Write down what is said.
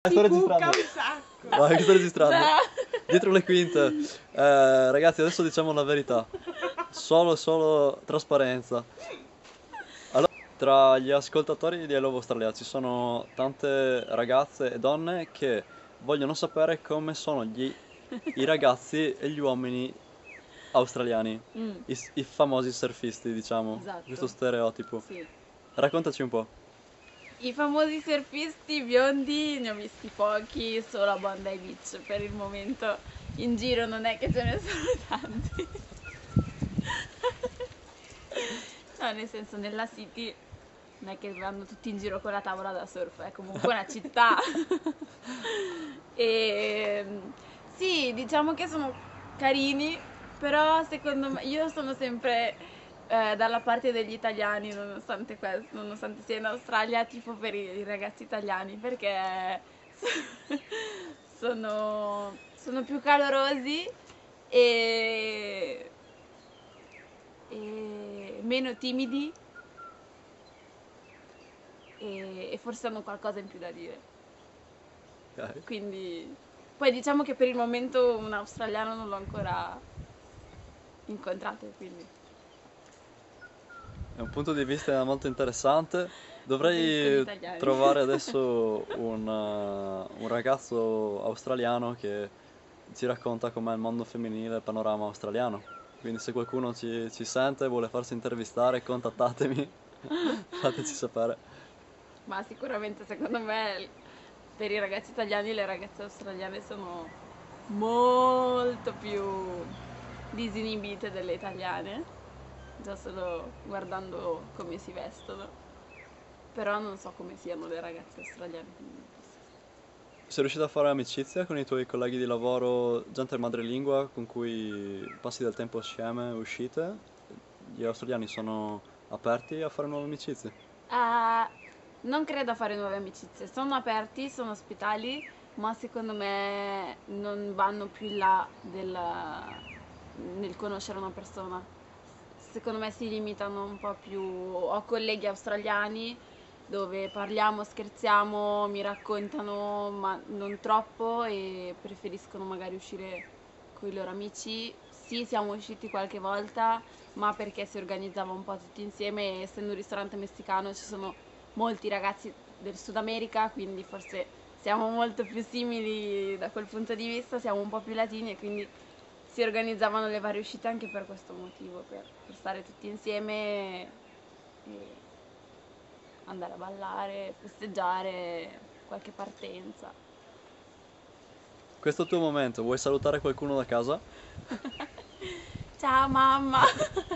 Si sto cucca registrando. un sacco. Vai, che sto registrando. Beh. Dietro le quinte. Ragazzi, adesso diciamo la verità. Solo trasparenza. Allora, tra gli ascoltatori di I Love Australia ci sono tante ragazze e donne che vogliono sapere come sono i ragazzi e gli uomini australiani, Mm, i famosi surfisti, diciamo, questo esatto. stereotipo. Sì. Raccontaci un po'. I famosi surfisti biondi ne ho visti pochi, solo a Bondi Beach per il momento. In giro non è che ce ne sono tanti. No, nel senso, nella city non è che vanno tutti in giro con la tavola da surf, è comunque una città. E sì, diciamo che sono carini, però secondo me io sono sempre dalla parte degli italiani, nonostante questo, nonostante sia in Australia, tipo per i ragazzi italiani, perché sono più calorosi e, e meno timidi e forse hanno qualcosa in più da dire. Ok. Quindi, poi diciamo che per il momento un australiano non l'ho ancora incontrato, quindi È un punto di vista molto interessante. preferisco gli Dovrei italiani. trovare adesso un ragazzo australiano che ci racconta com'è il mondo femminile e il panorama australiano. Quindi se qualcuno ci sente e vuole farsi intervistare, contattatemi, fateci sapere. Ma sicuramente secondo me per i ragazzi italiani le ragazze australiane sono molto più disinibite delle italiane, già solo guardando come si vestono. Però non so come siano le ragazze australiane, quindi non posso Sei riuscito a fare amicizia con i tuoi colleghi di lavoro, gente madrelingua con cui passi del tempo assieme, uscite? Gli australiani sono aperti a fare nuove amicizie? Ah, non credo a fare nuove amicizie, sono aperti, sono ospitali, ma secondo me non vanno più in là nel conoscere una persona. Secondo me si limitano un po' più. Ho colleghi australiani dove parliamo, scherziamo, mi raccontano, ma non troppo e preferiscono magari uscire con i loro amici. Sì, siamo usciti qualche volta, ma perché si organizzava un po' tutti insieme e essendo un ristorante messicano ci sono molti ragazzi del Sud America, quindi forse siamo molto più simili da quel punto di vista, siamo un po' più latini e quindi si organizzavano le varie uscite anche per questo motivo, per stare tutti insieme e andare a ballare, festeggiare qualche partenza. Questo è il tuo momento, vuoi salutare qualcuno da casa? Ciao mamma!